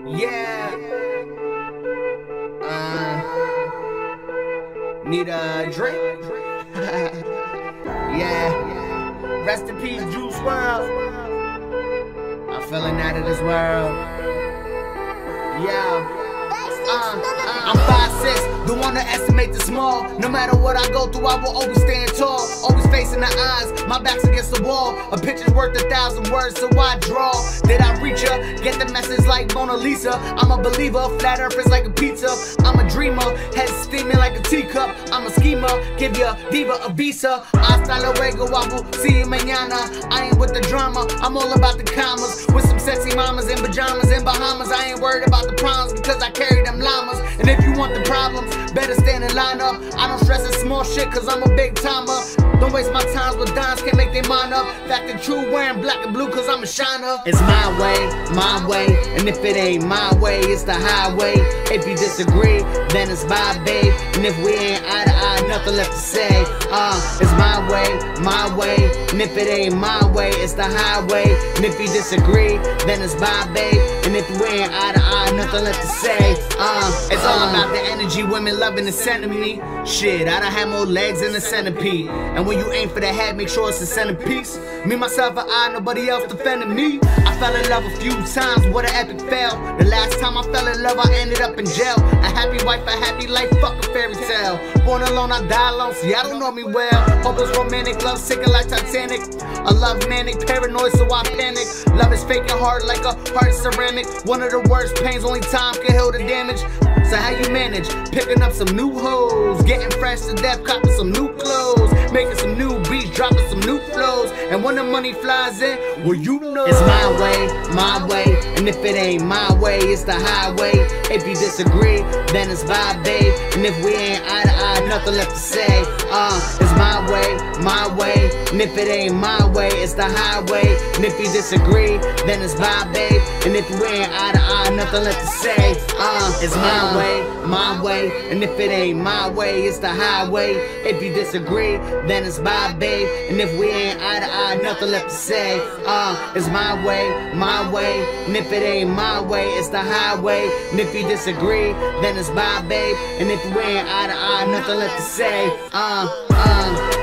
Yeah. Need a drink? Yeah. Rest in peace, Juice WRLD. I'm feeling out of this world. Yeah. I'm 5'6", don't wanna estimate the small. No matter what I go through, I will always stand tall. Always facing the odds, my back's against the wall. A picture's worth 1,000 words, so I draw. Did I reach ya? Get the message like Mona Lisa. I'm a believer, flat earth is like a pizza. I'm a dreamer, head steaming like a teacup. I'm a schemer, give ya diva a visa. Hasta luego, I will see you mañana. I ain't with the drama, I'm all about the commas. With some sexy mamas in pajamas in Bahamas. I ain't worried about the problems because I carry them llamas. And if you want the problems, better stand in line up. I don't stress this small shit cause I'm a big timer. Don't waste my time with dimes, can't make their mind up. Fact and true, wearing black and blue cause I'm a shiner. It's my way, and if it ain't my way, it's the highway. If you disagree, then it's bye, babe. And if we ain't eye to eye, nothing left to say. It's my way, and if it ain't my way, it's the highway. And if you disagree, then it's bye, babe. And if we ain't eye to eye, nothing left to say. It's all about the energy, women loving the center of me. Shit, I done had more legs than a centipede. And when you aim for the head, make sure it's a centerpiece. Me, myself, and I, nobody else defending me. I fell in love a few times, what an epic fail. The last time I fell in love, I ended up in jail. A happy wife, a happy life, fuck a fairy tale. Born alone, I die alone, see, I don't know me well. Hopeless romantic, love sinking like Titanic. I love manic, paranoid, so I panic. Love is fake and hard like a hard ceramic. One of the worst pains, only time can heal the damage. So how you manage? Picking up some new hoes, getting fresh to death, copping some new clothes, making some new beats, dropping some new flows. And when the money flies in, well you know it's my way, and if it ain't my way, it's the highway. If you disagree, then it's bye, babe. And if we ain't eye to eye, nothing left to say. It's my way, and if it ain't my way, it's the highway. And if you disagree, then it's bye, babe. And if we ain't eye to eye, nothing left to say. It's my way, and if it ain't my way, it's the highway. If you disagree, then it's bye, babe. And if we ain't eye to eye, nothing left to say. It's my way, and if it ain't my way, it's the highway. And if you disagree, then it's bye, babe. And if we ain't eye to eye, nothing left to say.